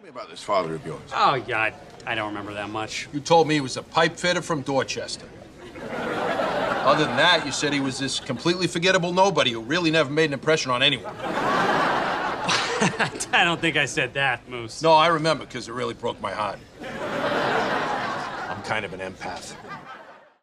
about this father of yours? Oh, yeah, I don't remember that much. You told me he was a pipe fitter from Dorchester. Other than that, you said he was this completely forgettable nobody who really never made an impression on anyone. I don't think I said that, Moose. No, I remember, because it really broke my heart. I'm kind of an empath.